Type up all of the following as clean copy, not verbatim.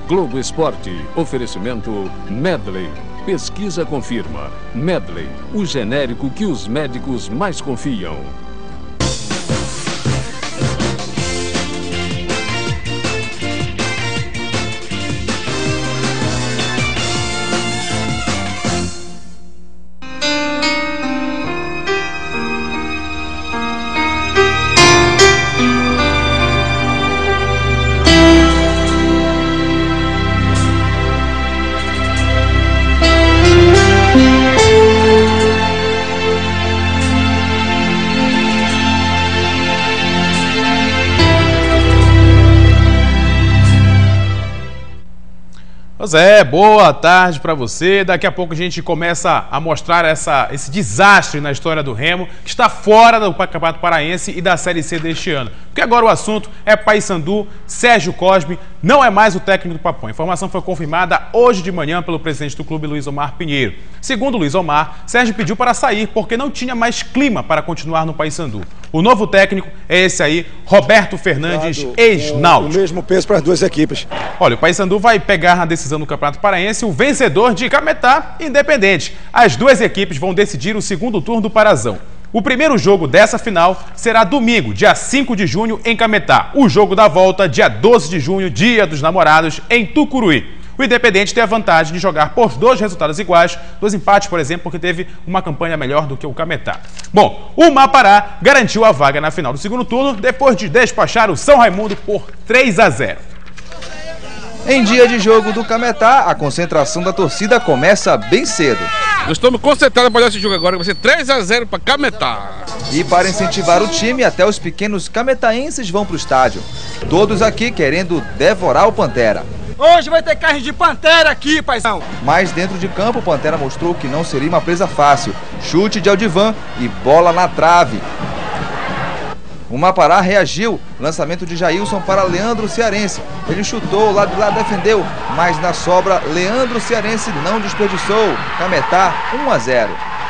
Globo Esporte, oferecimento Medley. Pesquisa confirma. Medley, o genérico que os médicos mais confiam. Pois é, boa tarde para você. Daqui a pouco a gente começa a mostrar esse desastre na história do Remo, que está fora do Campeonato Paraense e da Série C deste ano. Porque agora o assunto é Paysandu. Sérgio Cosme não é mais o técnico do Pampão. A informação foi confirmada hoje de manhã pelo presidente do clube, Luiz Omar Pinheiro. Segundo Luiz Omar, Sérgio pediu para sair porque não tinha mais clima para continuar no Paysandu. O novo técnico é esse aí, Roberto Fernandes, ex-Náutico. O mesmo peso para as duas equipes. Olha, o Paysandu vai pegar na decisão do Campeonato Paraense o vencedor de Cametá e Independente. As duas equipes vão decidir o segundo turno do Parazão. O primeiro jogo dessa final será domingo, dia 5 de junho, em Cametá. O jogo da volta, dia 12 de junho, dia dos namorados, em Tucuruí. O Independente tem a vantagem de jogar por dois resultados iguais, dois empates, por exemplo, porque teve uma campanha melhor do que o Cametá. Bom, o Mapará garantiu a vaga na final do segundo turno, depois de despachar o São Raimundo por 3-0. Em dia de jogo do Cametá, a concentração da torcida começa bem cedo. Nós estamos concentrados para olhar esse jogo agora, vai ser 3-0 para Cametá. E para incentivar o time, até os pequenos cametaenses vão para o estádio. Todos aqui querendo devorar o Pantera. Hoje vai ter carne de Pantera aqui, paizão. Mas dentro de campo, o Pantera mostrou que não seria uma presa fácil. Chute de Aldivan e bola na trave. O Mapará reagiu, lançamento de Jailson para Leandro Cearense. Ele chutou, lá de lá defendeu, mas na sobra, Leandro Cearense não desperdiçou. Cametá, 1-0.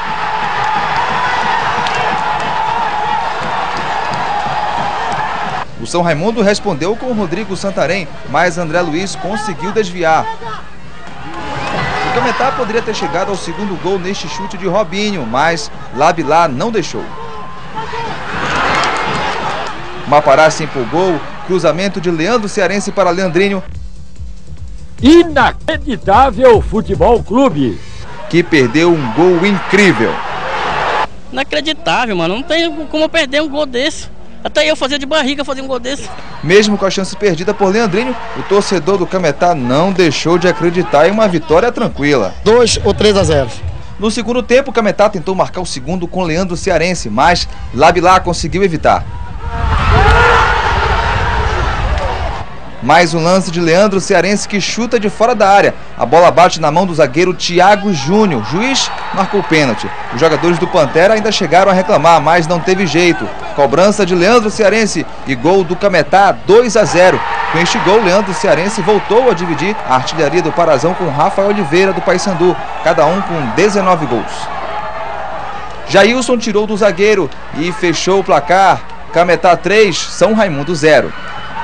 O São Raimundo respondeu com o Rodrigo Santarém, mas André Luiz conseguiu desviar. O Cametá poderia ter chegado ao segundo gol neste chute de Robinho, mas Labilá não deixou. Mapará se empolgou, cruzamento de Leandro Cearense para Leandrinho. Inacreditável Futebol Clube, que perdeu um gol incrível. Inacreditável, mano, não tem como perder um gol desse. Até eu fazia de barriga fazer um gol desse. Mesmo com a chance perdida por Leandrinho, o torcedor do Cametá não deixou de acreditar em uma vitória tranquila. 2 ou 3-0. No segundo tempo, o Cametá tentou marcar o segundo com Leandro Cearense, mas Labilá conseguiu evitar. Mais um lance de Leandro Cearense que chuta de fora da área. A bola bate na mão do zagueiro Thiago Júnior. Juiz marcou o pênalti. Os jogadores do Pantera ainda chegaram a reclamar, mas não teve jeito. Cobrança de Leandro Cearense e gol do Cametá, 2-0. Com este gol, Leandro Cearense voltou a dividir a artilharia do Parazão com Rafael Oliveira do Paysandu, cada um com 19 gols. Jailson tirou do zagueiro e fechou o placar. Cametá 3, São Raimundo 0.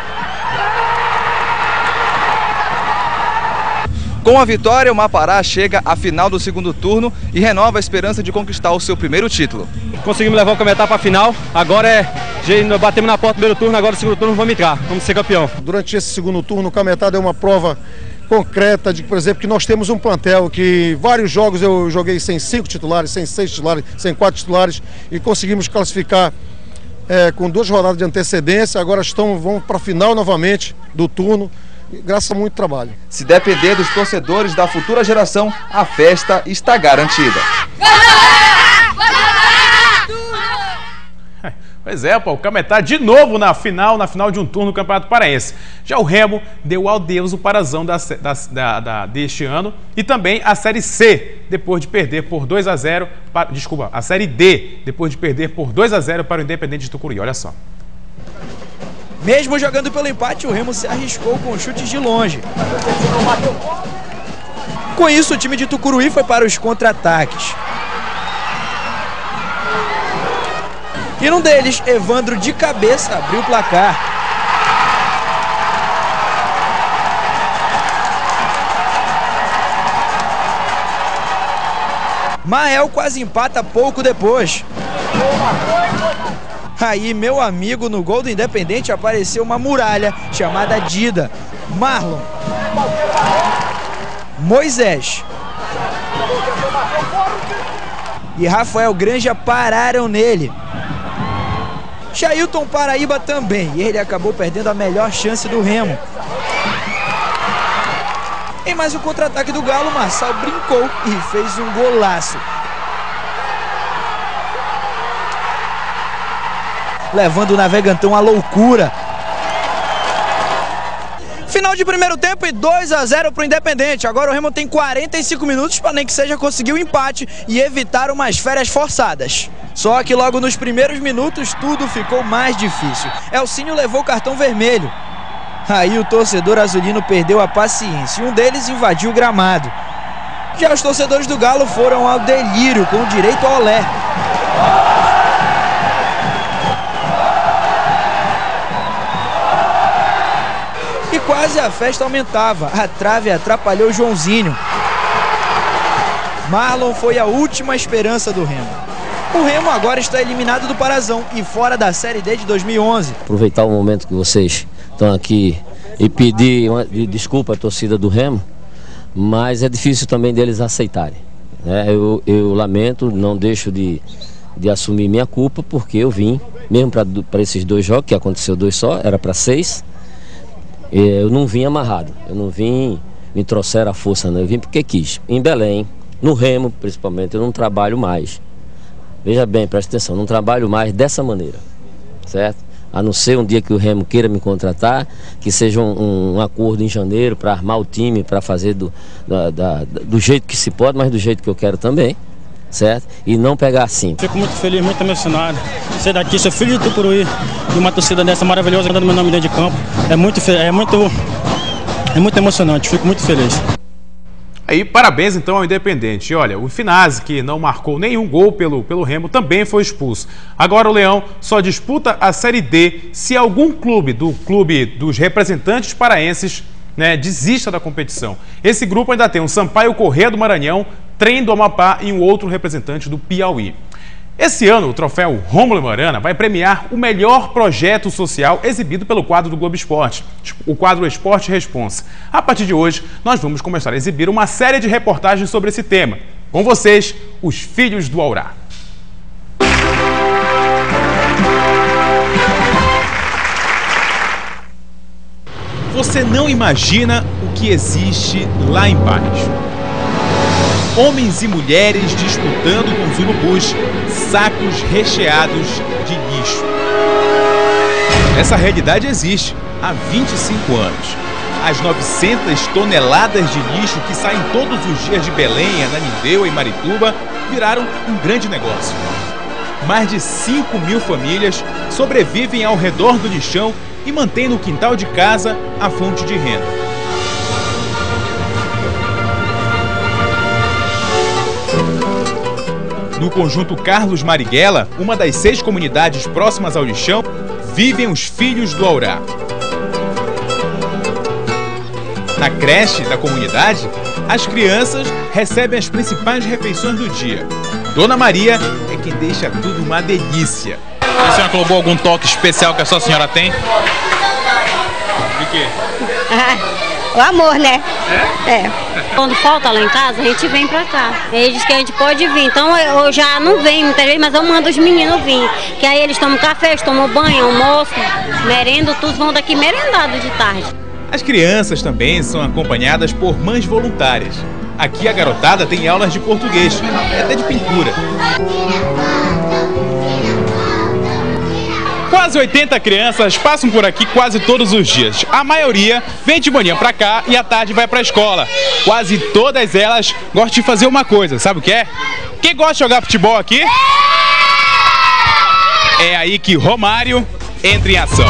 Com a vitória, o Mapará chega à final do segundo turno e renova a esperança de conquistar o seu primeiro título. conseguimos levar o Cametá para a final, agora batemos na porta do primeiro turno, agora no segundo turno vamos entrar, vamos ser campeão. Durante esse segundo turno, o Cametá deu uma prova concreta de, por exemplo, que nós temos um plantel que vários jogos eu joguei sem 5 titulares, sem 6 titulares, sem 4 titulares e conseguimos classificar com 2 rodadas de antecedência. Agora vamos para a final novamente do turno, graças a muito trabalho. Se depender dos torcedores da futura geração, a festa está garantida. Pois é, pô, o Cametá de novo na final de um turno do Campeonato Paraense. Já o Remo deu adeus o Parazão deste ano e também a Série C, depois de perder por 2-0, a Série D, depois de perder por 2-0 para o Independente de Tucuruí, olha só. Mesmo jogando pelo empate, o Remo se arriscou com chutes de longe. Com isso, o time de Tucuruí foi para os contra-ataques. E num deles, Evandro de cabeça abriu o placar. Mael quase empata pouco depois. Aí, meu amigo, no gol do Independente apareceu uma muralha chamada Dida. Marlon, Moisés e Rafael Granja pararam nele. Jailton Paraíba também, e ele acabou perdendo a melhor chance do Remo. Em mais um contra-ataque do Galo, Marçal brincou e fez um golaço. Levando o Navegantão à loucura. Final de primeiro tempo e 2-0 para o Independente. Agora o Remo tem 45 minutos para nem que seja conseguir o empate e evitar umas férias forçadas. Só que logo nos primeiros minutos tudo ficou mais difícil. Elcínio levou o cartão vermelho. Aí o torcedor azulino perdeu a paciência e um deles invadiu o gramado. Já os torcedores do Galo foram ao delírio com direito ao olé. E quase a festa aumentava. A trave atrapalhou Joãozinho. Marlon foi a última esperança do Remo. O Remo agora está eliminado do Parazão e fora da Série D de 2011. Aproveitar o momento que vocês estão aqui e pedir desculpa à torcida do Remo, mas é difícil também deles aceitarem. Eu lamento, não deixo de assumir minha culpa, porque eu vim, mesmo para esses 2 jogos, que aconteceu 2 só, era para 6, eu não vim amarrado, eu não vim, me trouxeram a força, não, eu vim porque quis. Em Belém, no Remo principalmente, eu não trabalho mais. Veja bem, presta atenção, não trabalho mais dessa maneira, certo? A não ser um dia que o Remo queira me contratar, que seja um acordo em janeiro para armar o time, para fazer do jeito que se pode, mas do jeito que eu quero também, certo? E não pegar assim. Fico muito feliz, muito emocionado. Ser daqui, sou filho de Tucuruí, e uma torcida dessa maravilhosa dando meu nome dentro de campo. É muito emocionante, fico muito feliz. Aí, parabéns então ao Independente. E olha, o Finazzi, que não marcou nenhum gol pelo Remo, também foi expulso. Agora o Leão só disputa a Série D se algum clube dos representantes paraenses, desista da competição. Esse grupo ainda tem o Sampaio Corrêa do Maranhão, Trem do Amapá e um outro representante do Piauí. Esse ano, o troféu Rômulo Morana vai premiar o melhor projeto social exibido pelo quadro do Globo Esporte, o quadro Esporte Responsa. A partir de hoje, nós vamos começar a exibir uma série de reportagens sobre esse tema. Com vocês, os Filhos do Aurá. Você não imagina o que existe lá embaixo. Homens e mulheres disputando com os urubus sacos recheados de lixo. Essa realidade existe há 25 anos. As 900 toneladas de lixo que saem todos os dias de Belém, Ananindeua e Marituba viraram um grande negócio. Mais de 5.000 famílias sobrevivem ao redor do lixão e mantêm no quintal de casa a fonte de renda. No conjunto Carlos Marighella, uma das 6 comunidades próximas ao lixão, vivem os Filhos do Aurá. Na creche da comunidade, as crianças recebem as principais refeições do dia. Dona Maria é quem deixa tudo uma delícia. A senhora colocou algum toque especial que a sua senhora tem? De quê? O amor, né? É. Quando falta lá em casa, a gente vem pra cá. Eles dizem que a gente pode vir. Então eu já não venho muitas vezes, mas eu mando os meninos vir. Que aí eles tomam café, eles tomam banho, almoço, merenda, todos vão daqui merendados de tarde. As crianças também são acompanhadas por mães voluntárias. Aqui a garotada tem aulas de português, até de pintura. Quase 80 crianças passam por aqui quase todos os dias. A maioria vem de manhã pra cá e à tarde vai pra escola. Quase todas elas gostam de fazer uma coisa, sabe o que é? Quem gosta de jogar futebol aqui? É aí que Romário entra em ação.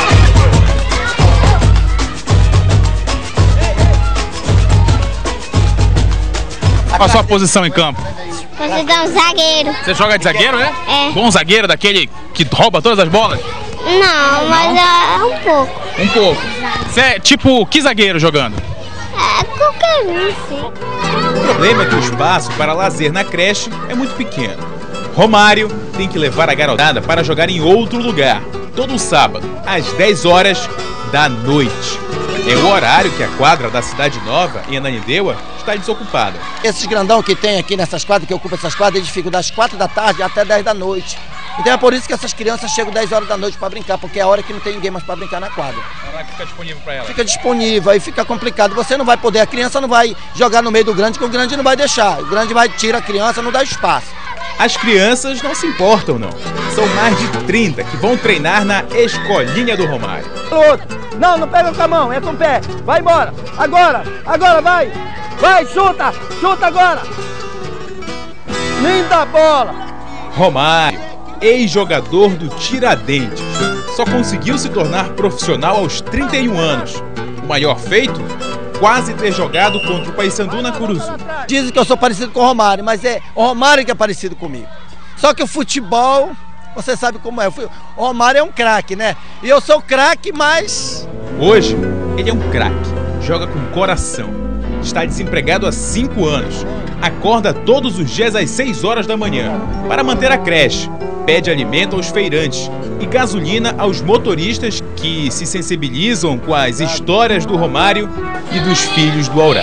Qual a sua posição em campo? Posição zagueiro. Você joga de zagueiro, né? É. Bom zagueiro, daquele que rouba todas as bolas? Não, mas é um pouco. Um pouco. Você é tipo, que zagueiro jogando? É, qualquer um, sim. O problema é que o espaço para lazer na creche é muito pequeno. Romário tem que levar a garotada para jogar em outro lugar, todo sábado, às 10 horas da noite. É o horário que a quadra da Cidade Nova, em Ananindeua, está desocupada. Esses grandão que tem aqui nessas quadras, que ocupam essas quadras, eles ficam das 4 da tarde até 10 da noite. Então é por isso que essas crianças chegam 10 horas da noite para brincar, porque é a hora que não tem ninguém mais para brincar na quadra. Ela fica disponível para ela? Fica disponível, aí fica complicado. Você não vai poder, a criança não vai jogar no meio do grande, que o grande não vai deixar. O grande vai tirar a criança, não dá espaço. As crianças não se importam, não. São mais de 30 que vão treinar na Escolinha do Romário. Não, não pega com a mão, é com o pé. Vai embora. Agora vai. Vai, chuta agora. Linda bola. Romário, ex-jogador do Tiradentes, só conseguiu se tornar profissional aos 31 anos. O maior feito? Quase ter jogado contra o Paysandu na Curuzu. Dizem que eu sou parecido com o Romário, mas é o Romário que é parecido comigo. Só que o futebol, você sabe como é. O Romário é um craque, né? E eu sou craque, mas... Hoje, ele é um craque. Joga com coração. Está desempregado há 5 anos. Acorda todos os dias às 6 horas da manhã para manter a creche. Pede alimento aos feirantes e gasolina aos motoristas que se sensibilizam com as histórias do Romário e dos filhos do Aurá.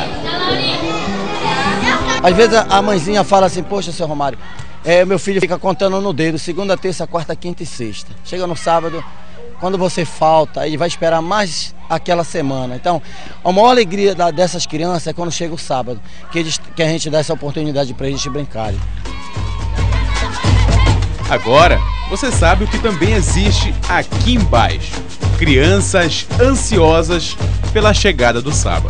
Às vezes a mãezinha fala assim, poxa, seu Romário, meu filho fica contando no dedo, segunda, terça, quarta, quinta e sexta. Chega no sábado, quando você falta, ele vai esperar mais aquela semana. Então, a maior alegria dessas crianças é quando chega o sábado, que a gente dá essa oportunidade para eles brincarem. Agora, você sabe o que também existe aqui embaixo. Crianças ansiosas pela chegada do sábado.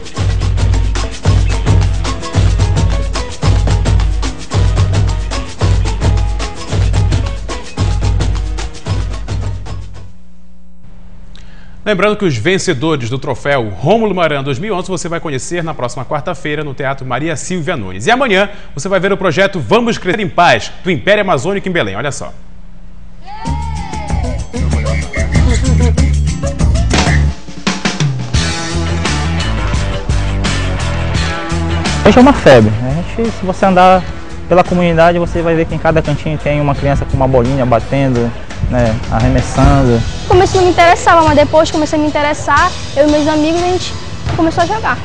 Lembrando que os vencedores do troféu Rômulo Maran 2011 você vai conhecer na próxima quarta-feira no Teatro Maria Silvia Nunes. E amanhã você vai ver o projeto Vamos Crescer em Paz, do Império Amazônico em Belém. Olha só. Hoje é uma febre. Se você andar pela comunidade, você vai ver que em cada cantinho tem uma criança com uma bolinha batendo, né, arremessando. Comecei a me interessar, mas depois comecei a me interessar, eu e meus amigos, a gente começou a jogar.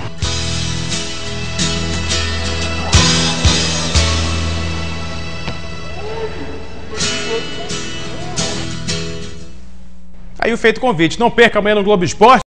Aí o feito convite, não perca amanhã no Globo Esporte.